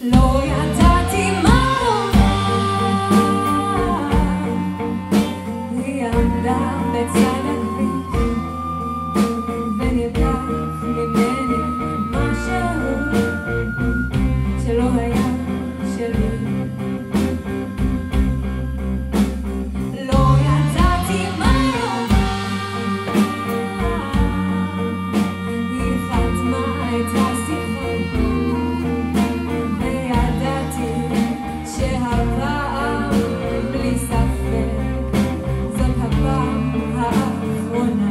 לא ידעתי מה לומר, היא עמדה בצד הכביש ונלקח ממני משהו שלא היה שלי. לא ידעתי מה לומר, היא חתמה את השיחות וידעתי שהפעם בלי ספק זאת הפעם האחרונה.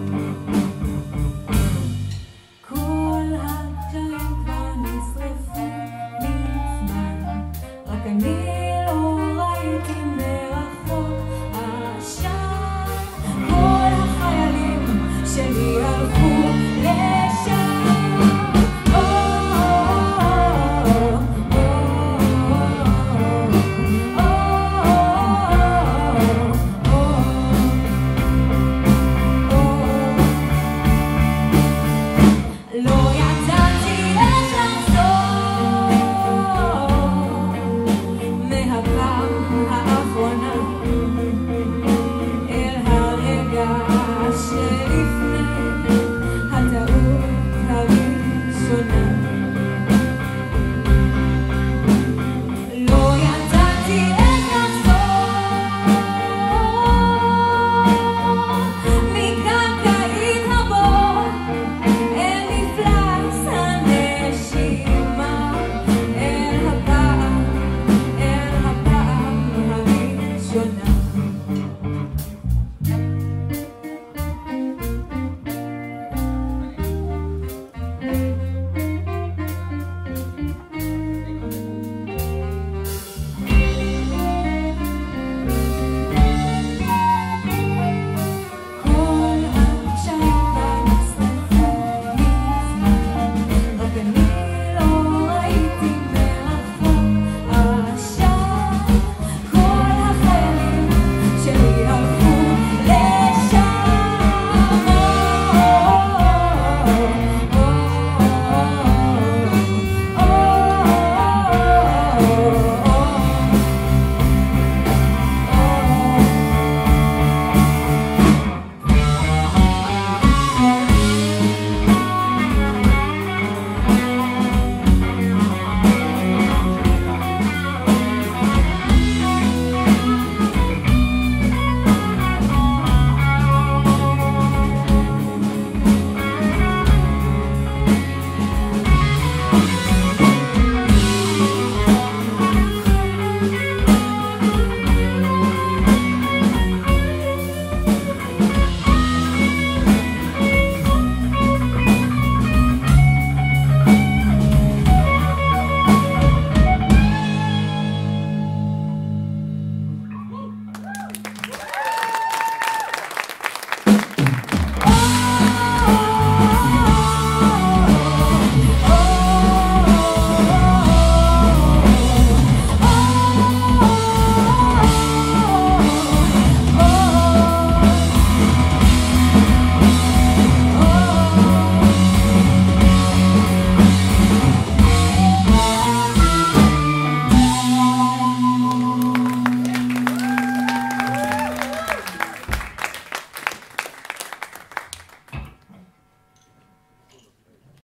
כל הקשרים כבר נשרפו מזמן, רק אני לא ראיתי מרחוק עשן. כל החיילים שלי הלכו